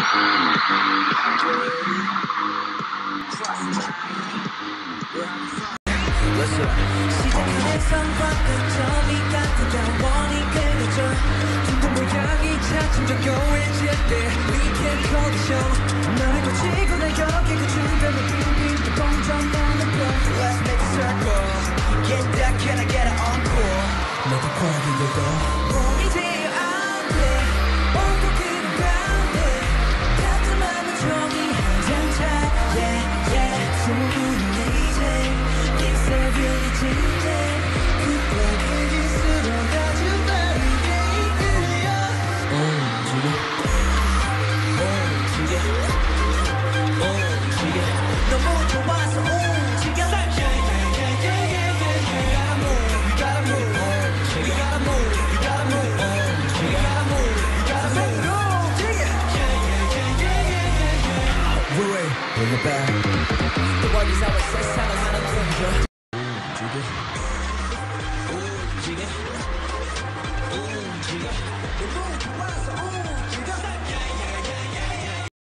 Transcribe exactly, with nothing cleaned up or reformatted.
시작하는 성과 끝점이 같은 영원히 그려져 둥근 모양이 차츰 정교해질 때 We can call the show 너를 거치고 나 여기 그 주변에 빙빙 또 공정 나는 별 Let's make a circle Get that, can I get an encore 너도 꽉 이겨도 몸이 되어 out there 온고 그런 가운데 같은 맘은 종이 한 장 차이 Yeah, yeah 소문이 이제 빅세븐이 진대 그때 그릴수록 아주 빠르게 이끌려 움직여 움직여 움직여 너무 좋아서 움직여 Bring it back. The world is our 세상을 하나 옮겨. 움직여, 움직여, 움직여. 너무 좋아.